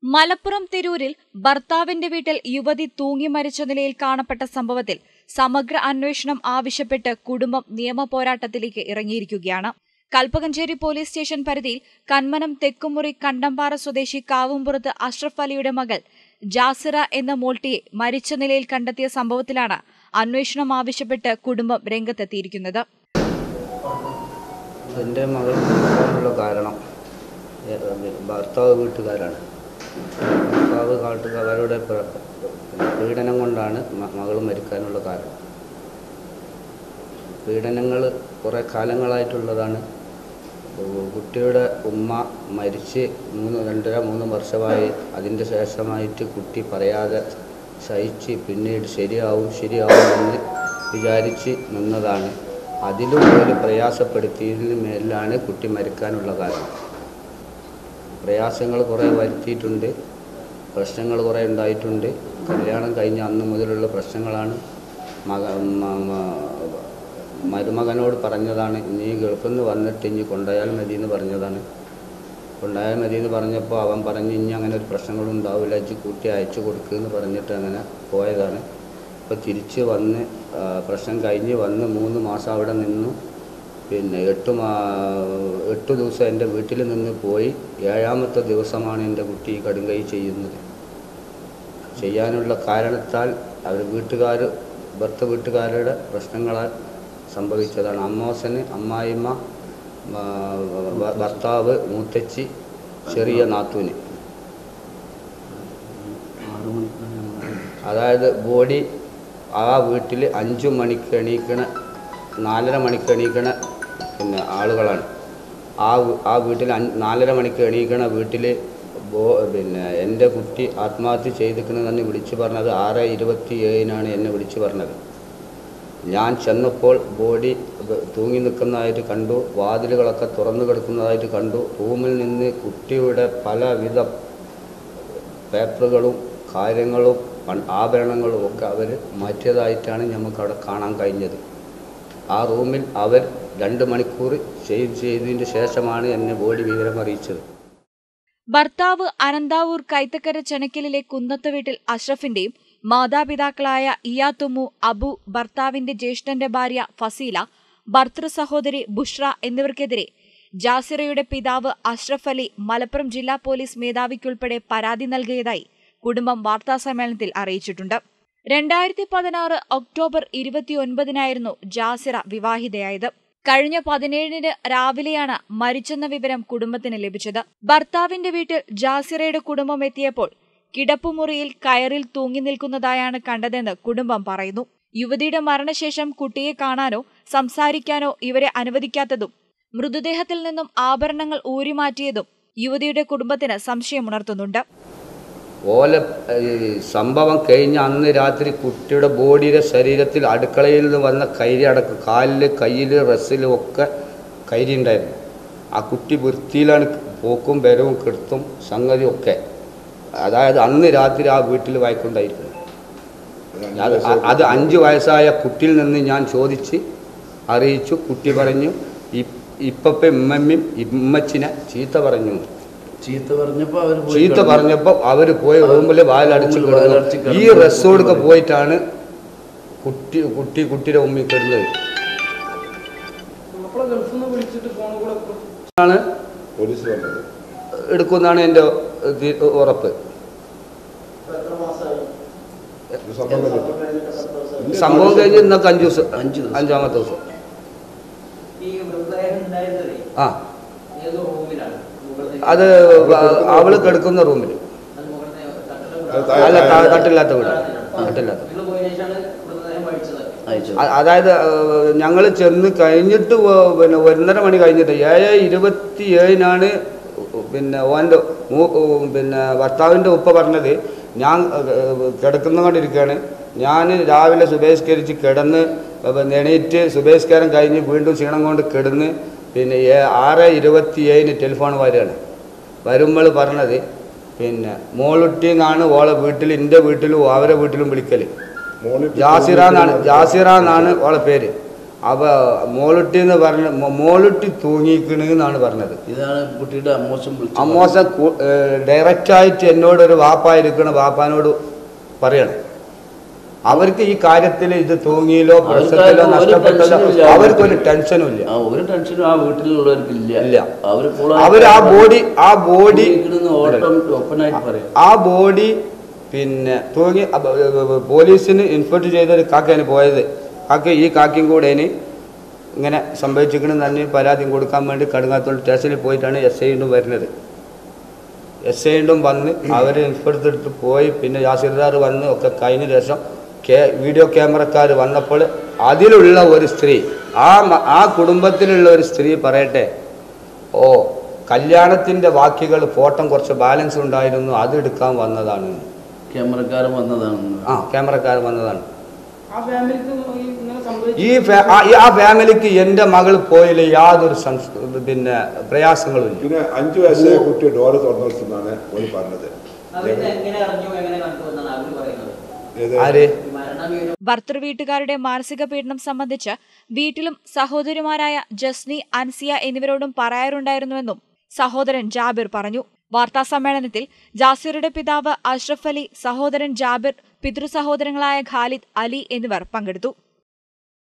മലപ്പുറം തിരൂരിൽ ഭർത്താവിന്റെ വീട്ടിൽ യുവതി തൂങ്ങി മരിച്ച നിലയിൽ കാണപ്പെട്ട സംഭവത്തിൽ സമഗ്ര അന്വേഷണം ആവശ്യപ്പെട്ട് കുടുംബം നിയമപോരാട്ടത്തിലേക്ക് ഇറങ്ങിയിരിക്കുകയാണ്. കൽപ്പകഞ്ചേരി പോലീസ് സ്റ്റേഷൻ പരിധിയിൽ കന്മനം തെക്കുമുറി കണ്ടംപാറ സ്വദേശി കാവുംപുറത്ത് അഷ്റഫ് അലിയുടെ മകൾ ജാസിറ എന്ന മോൾട്ടിയെ മരിച്ച നിലയിൽ കണ്ടെത്തിയ സംഭവത്തിലാണ് അന്വേഷണം ആവശ്യപ്പെട്ട് കുടുംബം രംഗത്തെത്തിയിരിക്കുന്നത്. എൻ്റെ മകളുള്ള കാരണം ഭർത്താവ് വീട്ടുകാരാണ്. ഭർത്താവ് കാട്ടുകാരുടെ പീഡനം കൊണ്ടാണ് മകൾ മരിക്കാനുള്ള കാരണം. പീഡനങ്ങൾ കുറേ കാലങ്ങളായിട്ടുള്ളതാണ്. കുട്ടിയുടെ ഉമ്മ മരിച്ച് 2.5-3 വർഷമായി. അതിൻ്റെ ശേഷമായിട്ട് കുട്ടി പറയാതെ സഹിച്ച് പിന്നീട് ശരിയാവും എന്ന് വിചാരിച്ച് നിന്നതാണ്. അതിലും പോലും പ്രയാസപ്പെടുത്തിയതിന് മേലാണ് കുട്ടി മരിക്കാനുള്ള കാരണം. പ്രയാസങ്ങൾ കുറേ വരുത്തിയിട്ടുണ്ട്, പ്രശ്നങ്ങൾ കുറേ ഉണ്ടായിട്ടുണ്ട്. കല്യാണം കഴിഞ്ഞ അന്ന് മുതലുള്ള പ്രശ്നങ്ങളാണ്. മരുമകനോട് പറഞ്ഞതാണ്, നീ ഗൾഫിൽ നിന്ന് വന്നിട്ട് ഇനി കൊണ്ടുപോയാൽ മതി എന്ന് പറഞ്ഞതാണ്. കൊണ്ടുപോയാൽ മതി എന്ന് പറഞ്ഞപ്പോൾ അവൻ പറഞ്ഞ് ഇനി അങ്ങനെ ഒരു പ്രശ്നങ്ങളുണ്ടാവില്ല, ഇജ്ജ് കൂട്ടി അയച്ചു കൊടുക്കുമെന്ന് പറഞ്ഞിട്ട് അങ്ങനെ പോയതാണ്. അപ്പോൾ തിരിച്ച് വന്ന് പ്രശ്നം കഴിഞ്ഞ് വന്ന് 3 മാസം അവിടെ നിന്നു. പിന്നെ 8 ദിവസം എൻ്റെ വീട്ടിൽ നിന്ന് പോയി. 7ാമത്തെ ദിവസമാണ് എൻ്റെ കുട്ടി കടുങ്കൈ ചെയ്യുന്നത്. ചെയ്യാനുള്ള കാരണത്താൽ അവർ വീട്ടുകാരുടെ പ്രശ്നങ്ങളാൽ സംഭവിച്ചതാണ്. അമ്മോസന്, അമ്മായിമ്മ, ഭർത്താവ്, മൂത്തച്ചി, ചെറിയ നാത്തൂന്. അതായത് ബോഡി ആ വീട്ടിൽ 5 മണിക്ക് എണീക്കണ 4:30 മണിക്ക് എണീക്കണ പിന്നെ ആളുകളാണ്. ആ വീട്ടിൽ 4:30 മണിക്ക് എണീക്കണ വീട്ടിൽ പിന്നെ എൻ്റെ കുട്ടി ആത്മഹത്യ ചെയ്തിരിക്കണമെന്ന് വിളിച്ചു പറഞ്ഞത് 6:27 എന്നെ വിളിച്ചു പറഞ്ഞത്. ഞാൻ ചെന്നപ്പോൾ ബോഡി തൂങ്ങി നിൽക്കുന്നതായിട്ട് കണ്ടു. വാതിലുകളൊക്കെ തുറന്നു കിടക്കുന്നതായിട്ട് കണ്ടു. റൂമിൽ നിന്ന് കുട്ടിയുടെ പലവിധ പേപ്പറുകളും കാര്യങ്ങളും ആഭരണങ്ങളും ഒക്കെ അവർ മാറ്റിയതായിട്ടാണ് നമുക്കവിടെ കാണാൻ കഴിഞ്ഞത്. ആ റൂമിൽ അവർ 2 മണിക്കൂർ ചെയ്തതിന് ശേഷമാണ് എന്നെ ബോഡി വിവരം അറിയിച്ചത്. ഭർത്താവ് അനന്താവൂർ കൈത്തക്കര ചെണക്കലിലെ കുന്നത്ത് വീട്ടിൽ അഷ്റഫിന്റെയും മാതാപിതാക്കളായ ഇയാത്തുമ്മു, അബു, ഭർത്താവിന്റെ ജ്യേഷ്ഠന്റെ ഭാര്യ ഫസീല, ഭർത്തൃ സഹോദരി ബുഷ്ര എന്നിവർക്കെതിരെ ജാസിറയുടെ പിതാവ് അഷ്റഫ് അലി മലപ്പുറം ജില്ലാ പോലീസ് മേധാവിക്കുൾപ്പെടെ പരാതി നൽകിയതായി കുടുംബം വാർത്താസമ്മേളനത്തിൽ അറിയിച്ചിട്ടുണ്ട്. 2016 ഒക്ടോബർ 29 ജാസിറ വിവാഹിതയായത്. കഴിഞ്ഞ 17 രാവിലെയാണ് മരിച്ചെന്ന വിവരം കുടുംബത്തിന് ലഭിച്ചത്. ഭർത്താവിന്റെ വീട്ടിൽ ജാസിറയുടെ കുടുംബം എത്തിയപ്പോൾ കിടപ്പുമുറിയിൽ കയറിൽ തൂങ്ങി നിൽക്കുന്നതായാണ് കണ്ടതെന്ന് കുടുംബം പറയുന്നു. യുവതിയുടെ മരണശേഷം കുട്ടിയെ കാണാനോ സംസാരിക്കാനോ ഇവരെ അനുവദിക്കാത്തതും മൃതദേഹത്തിൽ നിന്നും ആഭരണങ്ങൾ ഊരിമാറ്റിയതും യുവതിയുടെ കുടുംബത്തിന് സംശയമുണർത്തുന്നുണ്ട്. സംഭവം കഴിഞ്ഞ അന്ന് രാത്രി കുട്ടിയുടെ ബോഡിയുടെ ശരീരത്തിൽ അടുക്കളയിൽ നിന്ന് വന്ന കൈരി അടക്കം കാലിൽ, കയ്യിൽ, റസ്സിലും ഒക്കെ കൈരി ഉണ്ടായിരുന്നു. ആ കുട്ടി വൃത്തിയിലാണ് പോക്കും വരവും കെടുത്തും സംഗതി ഒക്കെ. അതായത് അന്ന് രാത്രി ആ വീട്ടിൽ വായിക്കൊണ്ടായിരിക്കുന്നു. അത് 5 വയസ്സായ കുട്ടിയിൽ നിന്ന് ഞാൻ ചോദിച്ച് അറിയിച്ചു. കുട്ടി പറഞ്ഞു ഇപ്പപ്പ ഇമ്മച്ചിനെ ചീത്ത പറഞ്ഞപ്പോൾ അവർ പോയി റൂമിൽ വാലടിച്ച് കിടന്നു. ഈ റെസ്റ്റോറൊക്കെ പോയിട്ടാണ് കുട്ടിയുടെ ഉമ്മി കിടന്നത്. എടുക്കുന്നാണ് എൻ്റെ ഉറപ്പ്. സംഭവം കഴിഞ്ഞ് ഇന്നൊക്കെ 5 ദിവസം, 5ാമത്തെ ദിവസം. ആ, അത് അവള് കിടക്കുന്ന റൂമിൽ. അല്ല, തട്ടില്ലാത്ത വീട്. അതായത് ഞങ്ങൾ ചെന്ന് കഴിഞ്ഞിട്ട് പിന്നെ 1:30 മണി കഴിഞ്ഞിട്ട് 7:27 പിന്നെ ഓൻ്റെ പിന്നെ ഭർത്താവിൻ്റെ ഉപ്പ പറഞ്ഞത്, ഞാൻ കിടന്നുകൊണ്ടിരിക്കുകയാണ്. ഞാൻ രാവിലെ സുബഹിസ്കരിച്ച് കിടന്ന് എണീറ്റ് സുബഹിസ്കാരം കഴിഞ്ഞ് വീണ്ടും ക്ഷീണം കൊണ്ട് കിടന്ന് പിന്നെ 6:27 ടെലിഫോൺ വരുമ്പോൾ പറഞ്ഞത് പിന്നെ മോളുട്ടിന്നാണ് ഓളെ വീട്ടിൽ, എൻ്റെ വീട്ടിലും അവരെ വീട്ടിലും വിളിക്കൽ. ജാസിറ എന്നാണ് ഓളെ പേര്. അപ്പോൾ മോളുട്ടി എന്ന് പറഞ്ഞ മോളുട്ടി തൂങ്ങിക്കണെന്നാണ് പറഞ്ഞത്. ഇതാണ് കുട്ടിയുടെ അമ്മോശ ഡയറക്റ്റായിട്ട് എന്നോടൊരു വാപ്പായിരിക്കണ വാപ്പാനോട് പറയണം. അവർക്ക് ഈ കാര്യത്തിൽ ഇത് തൂങ്ങിയിലോ പ്രശ്നത്തിലോ നഷ്ടപ്പെട്ടല്ലോ അവർക്കൊരു ടെൻഷനും ഇല്ല. ഒരു ടെൻഷനും ആ വീട്ടിലുള്ളവർക്ക് ഇല്ല. അവർ ആ ബോഡി പിന്നെ തൂങ്ങി പോലീസിന് ഇൻഫോർട്ട് ചെയ്തൊരു കാക്കയാണ് പോയത്. ഈ കാക്കയും കൂടെ ഇങ്ങനെ സംഭവിച്ചിരിക്കണമെന്ന് തന്നെ പരാതി കൊടുക്കാൻ വേണ്ടി കടുങ്ങാത്തോട് സ്റ്റേഷനിൽ പോയിട്ടാണ് SI വരുന്നത്. SI വന്ന് അവർ ഇൻസ്പെക്ടർ എടുത്ത് പോയി. പിന്നെ ജാസീർദാർ വന്ന് ഒക്കെ കഴിഞ്ഞ ശേഷം വീഡിയോ ക്യാമറക്കാർ വന്നപ്പോൾ അതിലുള്ള ഒരു സ്ത്രീ ആ കുടുംബത്തിലുള്ള ഒരു സ്ത്രീ പറയട്ടെ, കല്യാണത്തിൻ്റെ ബാക്കികൾ ഫോട്ടോ കുറച്ച് ബാലൻസ് ഉണ്ടായിരുന്നു, അത് എടുക്കാൻ വന്നതാണ്. ക്യാമറക്കാരൻ വന്നതാണ്. ആ ഫാമിലിക്ക് എൻ്റെ മകൾ പോയില്ല യാതൊരു പിന്നെ പ്രയാസങ്ങളും ഇല്ല. പിന്നെ 5 വയസ്സായ കുട്ടി ഡോറ് തുറന്നിട്ടാണ് ഓര് പറഞ്ഞത്. ഭർത്തൃ വീട്ടുകാരുടെ മാനസിക പീഡനം സംബന്ധിച്ച് വീട്ടിലും സഹോദരിമാരായ ജസ്നി, അൻസിയ എന്നിവരോടും പറയാറുണ്ടായിരുന്നുവെന്നും സഹോദരൻ ജാബിർ പറഞ്ഞു. വാർത്താസമ്മേളനത്തിൽ ജാസിറുടെ പിതാവ് അഷ്റഫ് അലി, സഹോദരൻ ജാബിർ, പിതൃസഹോദരങ്ങളായ ഖാലിദ്, അലി എന്നിവർ പങ്കെടുത്തു.